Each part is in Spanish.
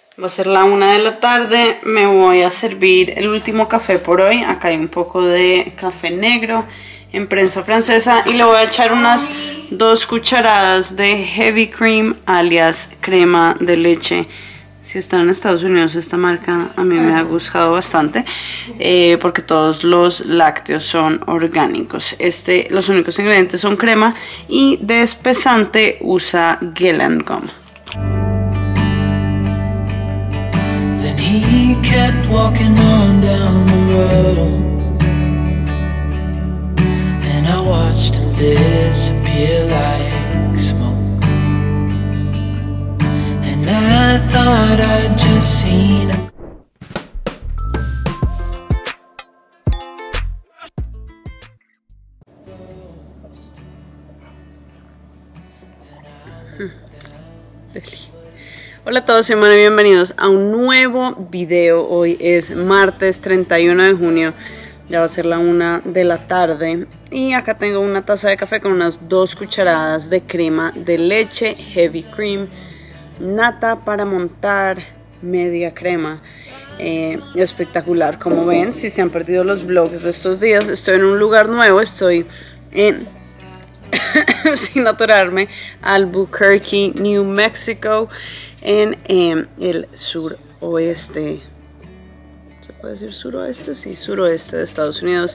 Va a ser la 1 de la tarde, me voy a servir el último café por hoy. Acá hay un poco de café negro en prensa francesa y le voy a echar unas 2 cucharadas de heavy cream, alias crema de leche. Si están en Estados Unidos, esta marca a mí me ha gustado bastante porque todos los lácteos son orgánicos. Los únicos ingredientes son crema y de espesante usa Gillian Gum. Then he kept walking on down the road, and I watched him disappear like smoke. And I thought I'd just seen a Hola a todos, soy Manu y bienvenidos a un nuevo video. Hoy es martes 31 de junio, ya va a ser la 1 de la tarde. Y acá tengo una taza de café con unas 2 cucharadas de crema de leche, heavy cream, nata para montar, media crema. Espectacular, como ven, si se han perdido los vlogs de estos días, estoy en un lugar nuevo, estoy en... sin atorarme, Albuquerque, New Mexico, en el suroeste. ¿Se puede decir suroeste? Sí, suroeste de Estados Unidos.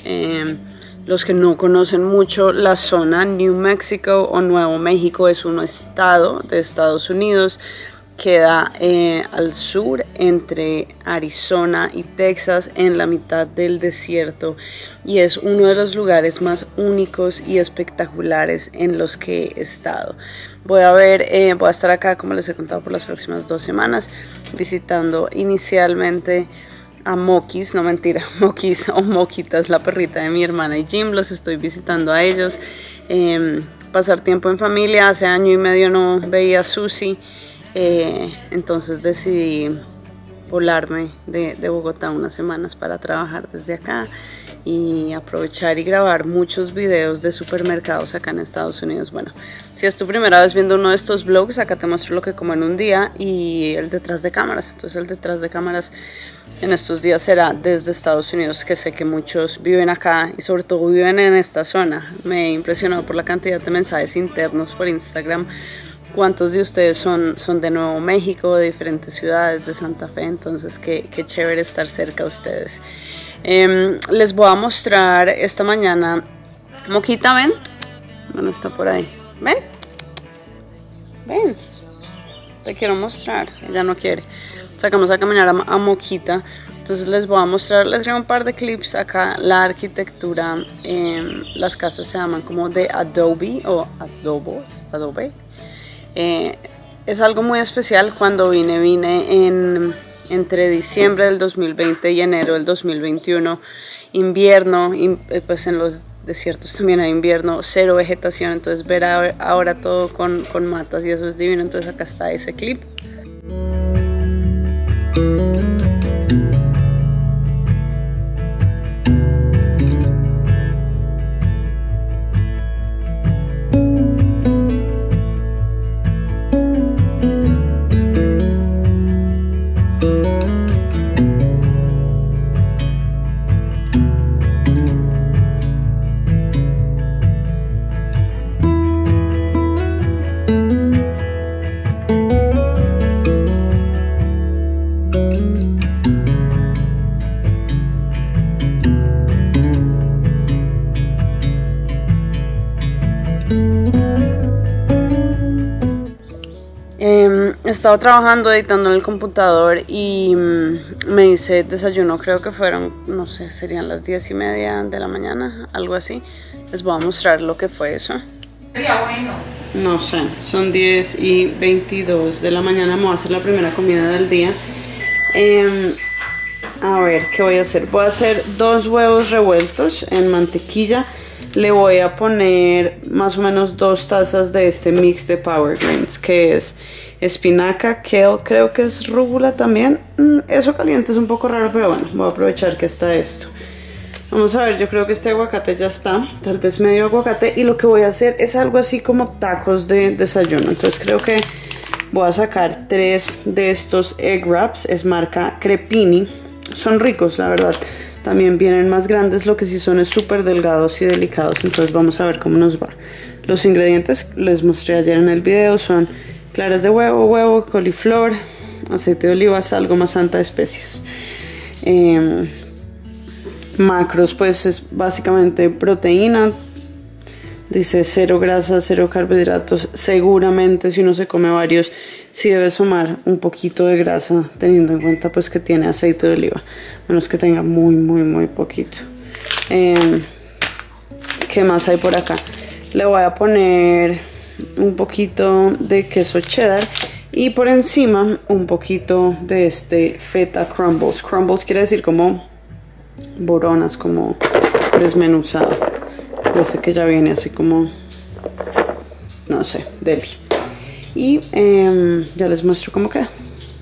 Los que no conocen mucho la zona, New Mexico o Nuevo México es un estado de Estados Unidos. Queda al sur entre Arizona y Texas, en la mitad del desierto, y es uno de los lugares más únicos y espectaculares en los que he estado. Voy a estar acá, como les he contado, por las próximas 2 semanas, visitando inicialmente a Mokis, no mentira, Mokis o Moquita es la perrita de mi hermana y Jim, los estoy visitando a ellos, pasar tiempo en familia. Hace 1 año y medio no veía a Susi. Entonces decidí volarme de Bogotá unas semanas para trabajar desde acá y aprovechar y grabar muchos videos de supermercados acá en Estados Unidos. Bueno, si es tu primera vez viendo uno de estos vlogs, acá te muestro lo que como en un día y el detrás de cámaras. Entonces el detrás de cámaras en estos días será desde Estados Unidos, que sé que muchos viven acá y sobre todo viven en esta zona. Me he impresionado por la cantidad de mensajes internos por Instagram. ¿Cuántos de ustedes son de Nuevo México, de diferentes ciudades, de Santa Fe? Entonces, qué chévere estar cerca de ustedes. Les voy a mostrar esta mañana. Moquita, ven. Bueno, está por ahí. Ven. Ven. Te quiero mostrar. Ella no quiere. Sacamos a caminar a Moquita. Entonces les voy a mostrar, les traigo un par de clips acá. La arquitectura, las casas se llaman como de Adobe o Adobe. Es algo muy especial. Cuando vine entre diciembre del 2020 y enero del 2021, invierno, pues en los desiertos también hay invierno, 0 vegetación, entonces ver ahora todo con matas y eso es divino. Entonces acá está ese clip. He estado trabajando, editando en el computador y me hice desayuno, creo que fueron, no sé, serían las 10:30 de la mañana, algo así. Les voy a mostrar lo que fue eso. Sería bueno. No sé, son 10:22 de la mañana, me voy a hacer la primera comida del día. A ver, ¿qué voy a hacer? Voy a hacer 2 huevos revueltos en mantequilla. Le voy a poner más o menos 2 tazas de este mix de Power Greens, que es espinaca, kale, creo que es rúgula también. Eso caliente es un poco raro, pero bueno, voy a aprovechar que está esto. Vamos a ver, yo creo que este aguacate ya está, tal vez medio aguacate. Y lo que voy a hacer es algo así como tacos de desayuno. Entonces creo que Voy a sacar 3 de estos egg wraps, es marca Crepini. Son ricos, la verdad. También vienen más grandes, lo que sí son es súper delgados y delicados. Entonces vamos a ver cómo nos va. Los ingredientes les mostré ayer en el video son claras de huevo, coliflor, aceite de oliva, sal, goma santa, especias. Macros, pues es básicamente proteína. Dice 0 grasas, 0 carbohidratos. Seguramente si uno se come varios, sí debe sumar un poquito de grasa, teniendo en cuenta pues que tiene aceite de oliva, menos que tenga muy poquito. ¿Qué más hay por acá? Le voy a poner un poquito de queso cheddar y por encima un poquito de este feta crumbles. Crumbles quiere decir como boronas, como desmenuzado. Este que ya viene así como, no sé, deli. Y ya les muestro cómo queda.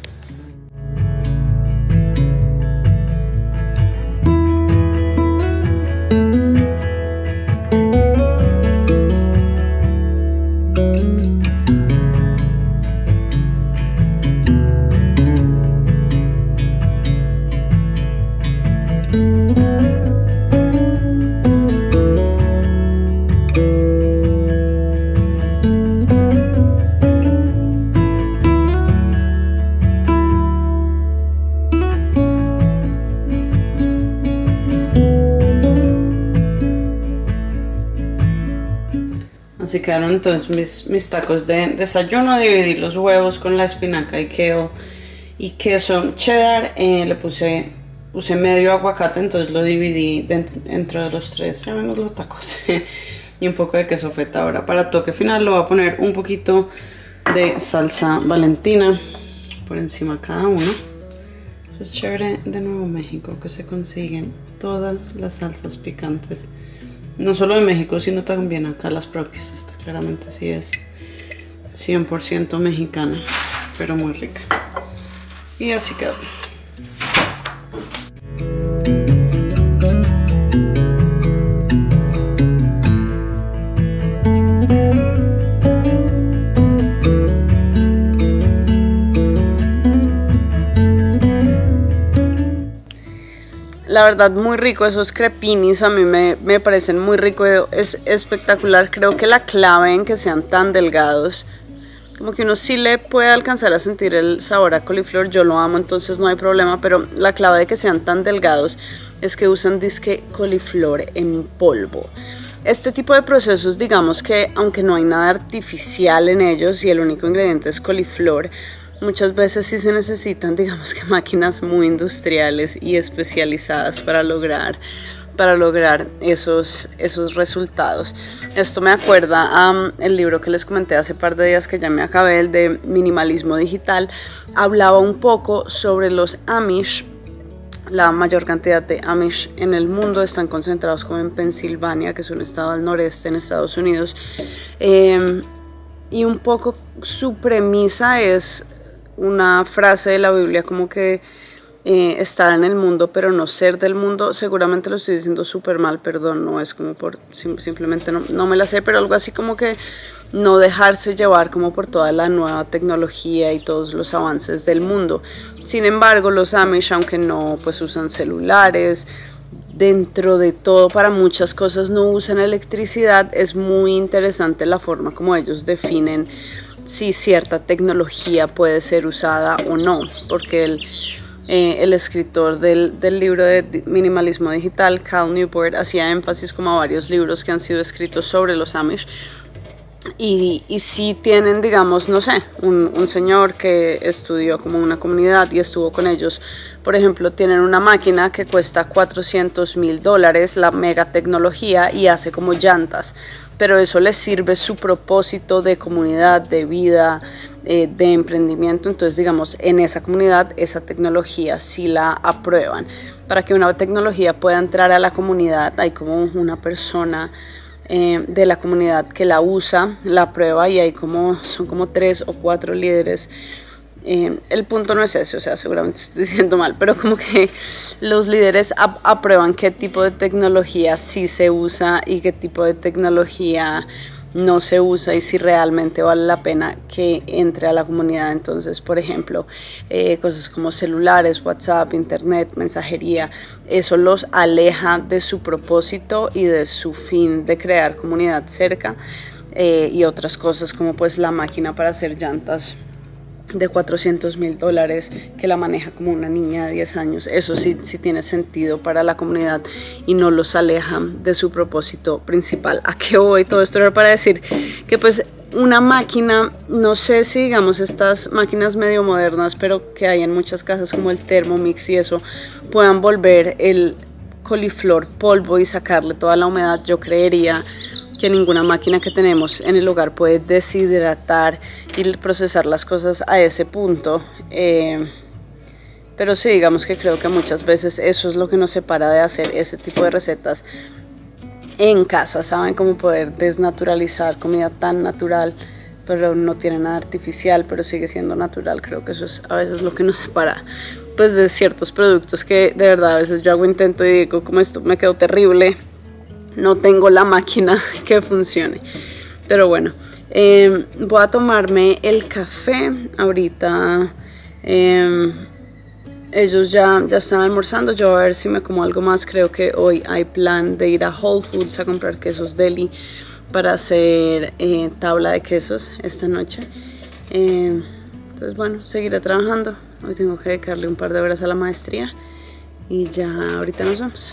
Así quedaron entonces mis tacos de desayuno. Dividí los huevos con la espinaca y kale y queso cheddar. Usé medio aguacate, entonces lo dividí dentro de los 3, llamémoslo los tacos. Y un poco de queso feta. Ahora para toque final le voy a poner un poquito de salsa Valentina por encima cada uno. Eso es chévere de Nuevo México, que se consiguen todas las salsas picantes. No solo de México, sino también acá las propias. Esta claramente sí es 100% mexicana, pero muy rica. Y así quedó. La verdad muy rico, esos crepinis a mí me parecen muy ricos, es espectacular. Creo que la clave en que sean tan delgados, como que uno sí le puede alcanzar a sentir el sabor a coliflor, yo lo amo, entonces no hay problema, pero la clave de que sean tan delgados es que usan disque coliflor en polvo. Este tipo de procesos, digamos que aunque no hay nada artificial en ellos y el único ingrediente es coliflor, muchas veces sí se necesitan, digamos que máquinas muy industriales y especializadas para lograr esos resultados. Esto me acuerda a el libro que les comenté hace par de días que ya me acabé, el de Minimalismo Digital. Hablaba un poco sobre los Amish. La mayor cantidad de Amish en el mundo están concentrados como en Pensilvania, que es un estado al noreste en Estados Unidos. Y un poco su premisa es una frase de la Biblia como que estar en el mundo pero no ser del mundo. Seguramente lo estoy diciendo súper mal, perdón, no es como por simplemente no me la sé, pero algo así como que no dejarse llevar como por toda la nueva tecnología y todos los avances del mundo. Sin embargo, los Amish, aunque no pues usan celulares, dentro de todo para muchas cosas no usan electricidad, es muy interesante la forma como ellos definen si cierta tecnología puede ser usada o no, porque el escritor del libro de Minimalismo Digital, Cal Newport, hacía énfasis como a varios libros que han sido escritos sobre los Amish y sí tienen, digamos, no sé, un señor que estudió como una comunidad y estuvo con ellos. Por ejemplo, tienen una máquina que cuesta $400,000, la mega tecnología, y hace como llantas, pero eso les sirve su propósito de comunidad, de vida, de emprendimiento. Entonces, digamos, en esa comunidad esa tecnología sí la aprueban. Para que una tecnología pueda entrar a la comunidad hay como una persona de la comunidad que la usa, la aprueba, y hay son como 3 o 4 líderes. El punto no es ese, o sea, seguramente estoy diciendo mal, pero como que los líderes aprueban qué tipo de tecnología sí se usa y qué tipo de tecnología no se usa y si realmente vale la pena que entre a la comunidad. Entonces, por ejemplo, cosas como celulares, WhatsApp, internet, mensajería, eso los aleja de su propósito y de su fin de crear comunidad cerca, y otras cosas como pues la máquina para hacer llantas de $400,000 que la maneja como una niña de 10 años. Eso sí tiene sentido para la comunidad y no los aleja de su propósito principal. ¿A qué voy? Todo esto era para decir que pues una máquina, no sé si digamos estas máquinas medio modernas, pero que hay en muchas casas como el Thermomix y eso, puedan volver el coliflor polvo y sacarle toda la humedad. Yo creería que ninguna máquina que tenemos en el hogar puede deshidratar y procesar las cosas a ese punto, pero sí, digamos que creo que muchas veces eso es lo que nos separa de hacer ese tipo de recetas en casa, ¿saben? Como poder desnaturalizar comida tan natural, pero no tiene nada artificial, pero sigue siendo natural. Creo que eso es a veces lo que nos separa pues de ciertos productos que de verdad a veces yo hago intento y digo, como esto me quedó terrible, no tengo la máquina que funcione. Pero bueno, voy a tomarme el café ahorita. Ellos ya están almorzando. Yo a ver si me como algo más. Creo que hoy hay plan de ir a Whole Foods a comprar quesos deli para hacer tabla de quesos esta noche. Entonces bueno, seguiré trabajando. Hoy tengo que dedicarle un par de horas a la maestría y ya ahorita nos vemos.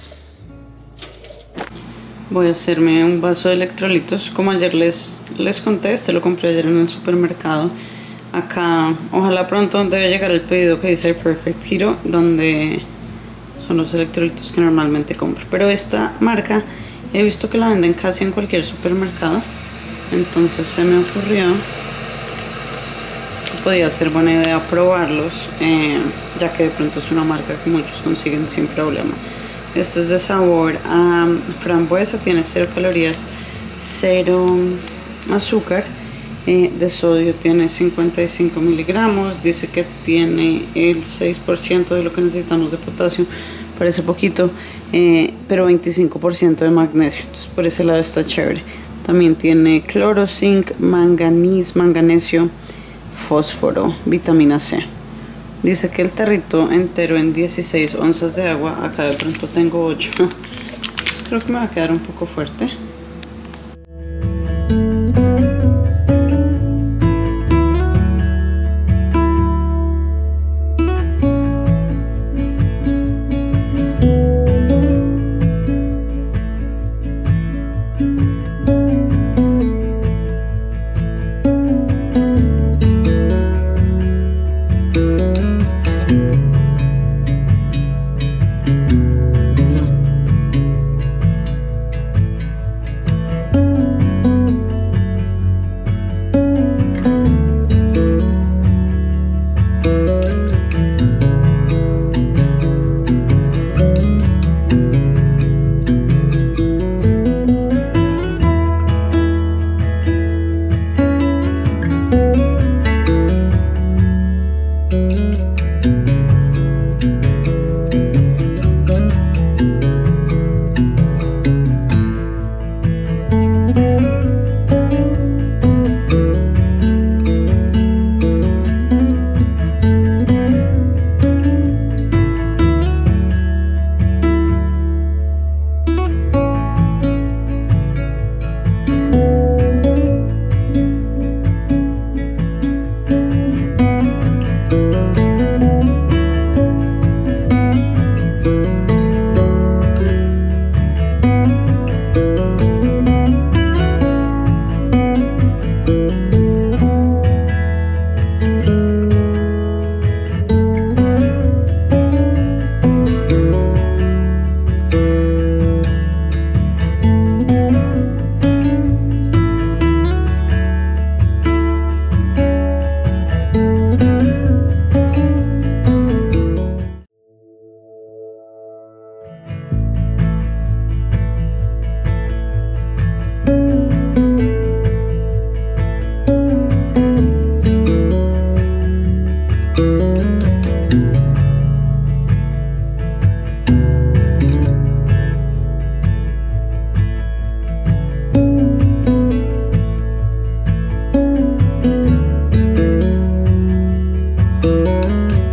Voy a hacerme un vaso de electrolitos, como ayer les conté. Este lo compré ayer en el supermercado. Acá, ojalá pronto debe llegar el pedido que dice Perfect Hero, donde son los electrolitos que normalmente compro. Pero esta marca he visto que la venden casi en cualquier supermercado, entonces se me ocurrió que podía ser buena idea probarlos, ya que de pronto es una marca que muchos consiguen sin problema. Este es de sabor a frambuesa, tiene 0 calorías, 0 azúcar, de sodio tiene 55 miligramos, dice que tiene el 6% de lo que necesitamos de potasio, parece poquito, pero 25% de magnesio, entonces por ese lado está chévere. También tiene cloro, zinc, manganesio, fósforo, vitamina C. Dice que el tarrito entero en 16 onzas de agua. Acá de pronto tengo 8. Pues creo que me va a quedar un poco fuerte.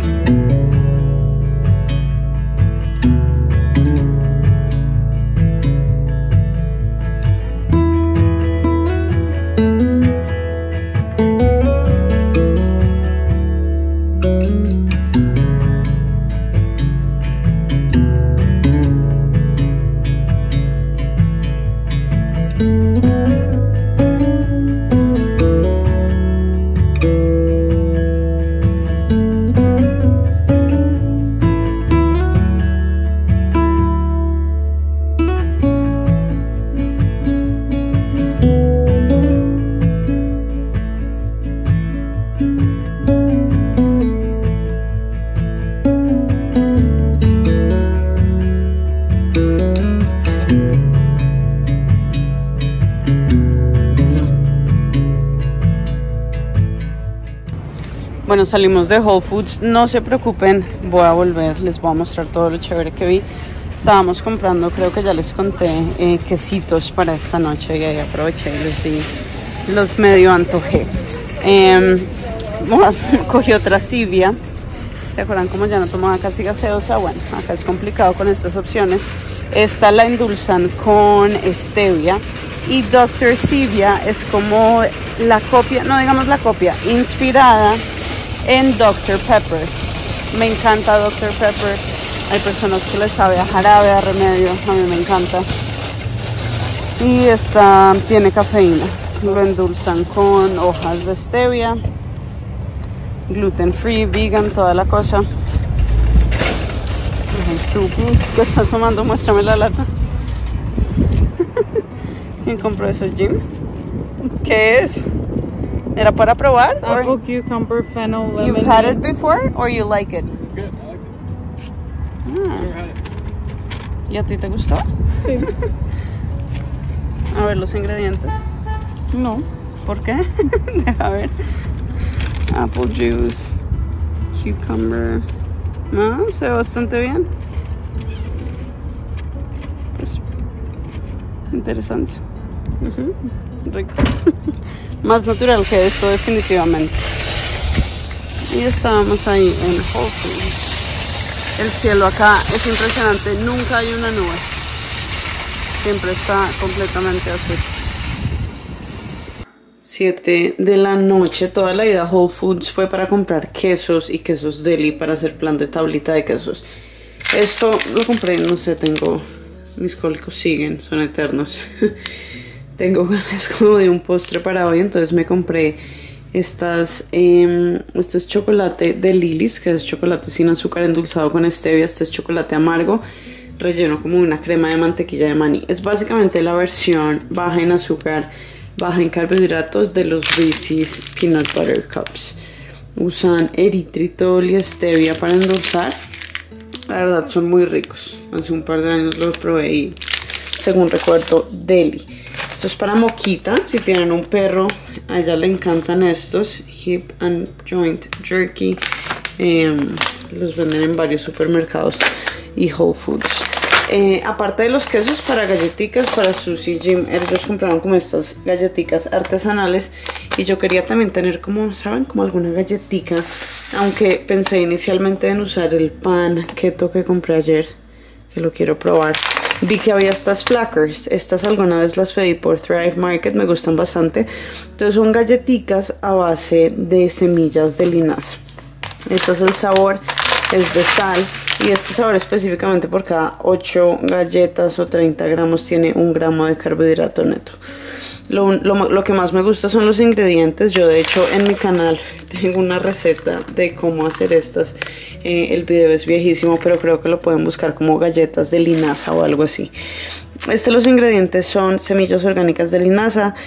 Bueno, salimos de Whole Foods, no se preocupen, voy a volver, les voy a mostrar todo lo chévere que vi. Estábamos comprando, creo que ya les conté, quesitos para esta noche y ahí aproveché y les di, los medio antojé. Cogí otra Zivia, ¿se acuerdan como ya no tomaba casi gaseosa? Bueno, acá es complicado con estas opciones. Esta la endulzan con stevia y Dr. Zivia es como la copia, no digamos la copia, inspirada en Dr. Pepper. Me encanta Dr. Pepper. Hay personas que les sabe a jarabe, a remedio. A mí me encanta. Y esta tiene cafeína. Lo endulzan con hojas de stevia, gluten free, vegan, toda la cosa. ¿Qué estás tomando? Muéstrame la lata. ¿Quién compró eso, Jim? ¿Qué es? ¿Era para probar? Apple, cucumber, fennel, lemon. You've had it before or you like it? It's good. I like it. Never had it. ¿Y a ti te gustó? Sí. A ver los ingredientes. No. ¿Por qué? Deja ver. Apple juice, cucumber. No, se ve bastante bien. Es interesante. Rico. Más natural que esto, definitivamente. Y estábamos ahí en Whole Foods. El cielo acá es impresionante, nunca hay una nube. Siempre está completamente azul. 7 de la noche, toda la ida a Whole Foods fue para comprar quesos y quesos deli para hacer plan de tablita de quesos. Esto lo compré, no sé, tengo... mis cólicos siguen, son eternos. Tengo ganas como de un postre para hoy, entonces me compré estas, este es chocolate de Lily's, que es chocolate sin azúcar endulzado con stevia. Este es chocolate amargo, relleno como una crema de mantequilla de maní. Es básicamente la versión baja en azúcar, baja en carbohidratos de los Reese's Peanut Butter Cups. Usan eritritol y stevia para endulzar. La verdad son muy ricos. Hace un par de años los probé y, según recuerdo, deli. Esto es para Moquita. Si tienen un perro, a ella le encantan estos. Hip and Joint Jerky. Los venden en varios supermercados y Whole Foods. Aparte de los quesos, para galletitas, para Susie y Jim, ellos compraron como estas galletitas artesanales. Y yo quería también tener como, ¿saben? Como alguna galletica. Aunque pensé inicialmente en usar el pan keto que compré ayer, que lo quiero probar. Vi que había estas Flackers. Estas alguna vez las pedí por Thrive Market, me gustan bastante. Entonces son galletitas a base de semillas de linaza. Este es el sabor, es de sal. Y este sabor específicamente por cada 8 galletas o 30 gramos tiene 1 gramo de carbohidrato neto. Lo que más me gusta son los ingredientes. Yo de hecho en mi canal tengo una receta de cómo hacer estas. El video es viejísimo, pero creo que lo pueden buscar como galletas de linaza o algo así. Los ingredientes son semillas orgánicas de linaza,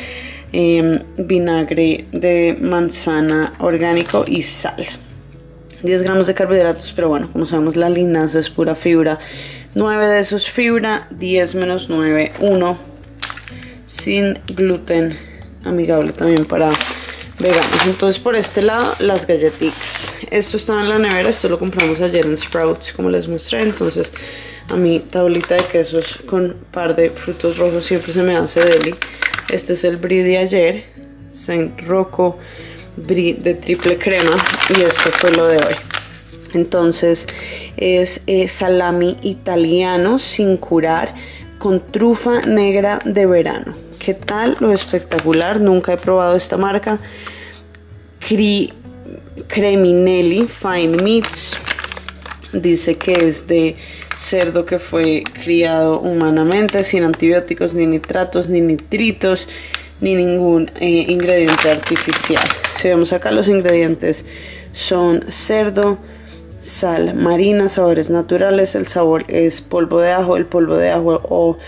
vinagre de manzana orgánico y sal. 10 gramos de carbohidratos, pero bueno, como sabemos la linaza es pura fibra. 9 de esos fibra, 10 menos 9, 1. Sin gluten, amigable también para veganos. Entonces por este lado las galletitas. Esto estaba en la nevera, esto lo compramos ayer en Sprouts como les mostré. Entonces a mi tablita de quesos con par de frutos rojos siempre se me hace deli. Este es el brie de ayer, Saint Rocco brie de triple crema. Y esto fue lo de hoy. Entonces es salami italiano sin curar con trufa negra de verano. ¿Qué tal? Lo espectacular, nunca he probado esta marca. Creminelli Fine Meats. Dice que es de cerdo que fue criado humanamente, sin antibióticos, ni nitratos, ni nitritos, ni ningún ingrediente artificial. Si vemos acá, los ingredientes son cerdo, sal marina, sabores naturales. El sabor es polvo de ajo. El polvo de ajo o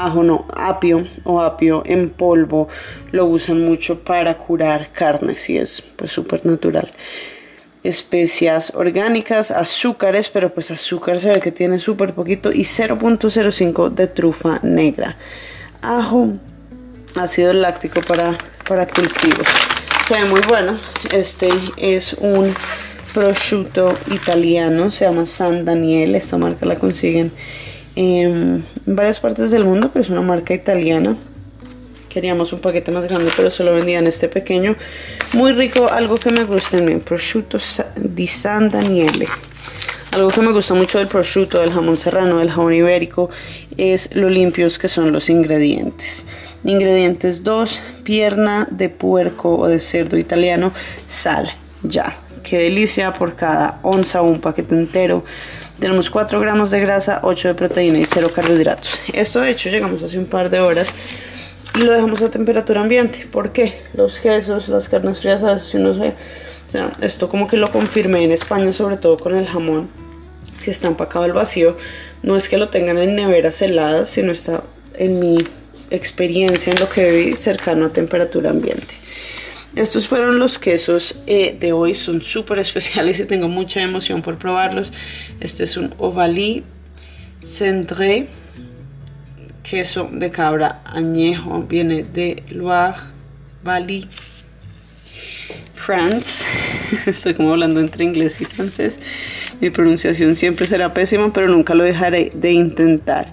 apio en polvo lo usan mucho para curar carnes y es pues súper natural. Especias orgánicas, azúcares, pero pues azúcar se ve que tiene súper poquito, y 0.05 de trufa negra. Ajo, ácido láctico para cultivos. Se ve muy bueno. Este es un prosciutto italiano, se llama San Daniel. Esta marca la consiguen en varias partes del mundo, pero es una marca italiana. Queríamos un paquete más grande, pero solo vendían este pequeño. Muy rico, algo que me gusta en prosciutto di San Daniele. Algo que me gusta mucho del prosciutto, del jamón serrano, del jamón ibérico, es lo limpios que son los ingredientes. Ingredientes 2, pierna de puerco o de cerdo italiano, sal, ya. Qué delicia. Por cada onza o un paquete entero tenemos 4 gramos de grasa, 8 de proteína y 0 carbohidratos. Esto de hecho llegamos hace un par de horas y lo dejamos a temperatura ambiente. ¿Por qué? Los quesos, las carnes frías, a veces uno se... O sea, esto como que lo confirmé en España, sobre todo con el jamón. Si está empacado al vacío, no es que lo tengan en neveras heladas, sino está, en mi experiencia, en lo que vi, cercano a temperatura ambiente. Estos fueron los quesos de hoy. Son súper especiales y tengo mucha emoción por probarlos. Este es un Ovalie Cendré, queso de cabra añejo, viene de Loire Valley, France. Estoy como hablando entre inglés y francés. Mi pronunciación siempre será pésima, pero nunca lo dejaré de intentar.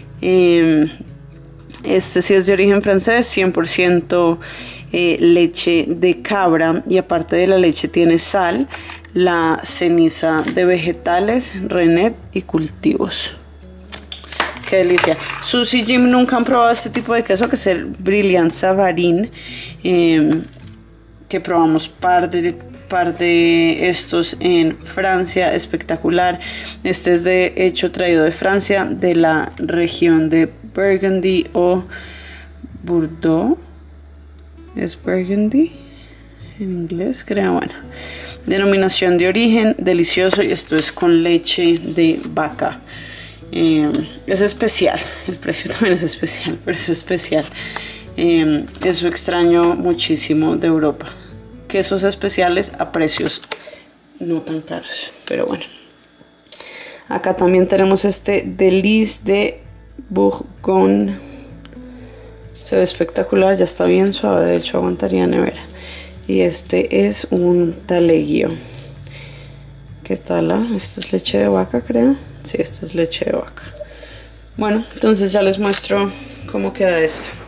Este sí es de origen francés, 100% leche de cabra, y aparte de la leche tiene sal, la ceniza de vegetales, rennet y cultivos. Qué delicia. Sus y Jim nunca han probado este tipo de queso, que es el Brillant Savarin, que probamos par de estos en Francia. Espectacular. Este es de hecho traído de Francia, de la región de Burgundy o Bordeaux. ¿Es Burgundy en inglés? Creo. Bueno, denominación de origen, delicioso. Y esto es con leche de vaca. Es especial, el precio también es especial, pero es especial. Eso extraño muchísimo de Europa, quesos especiales a precios no tan caros. Pero bueno, acá también tenemos este Délice de Bourgogne. Se ve espectacular, ya está bien suave, de hecho aguantaría nevera. Y este es un taleggio. ¿Qué tal? Esta es leche de vaca, creo. Sí, esta es leche de vaca. Bueno, entonces ya les muestro cómo queda esto.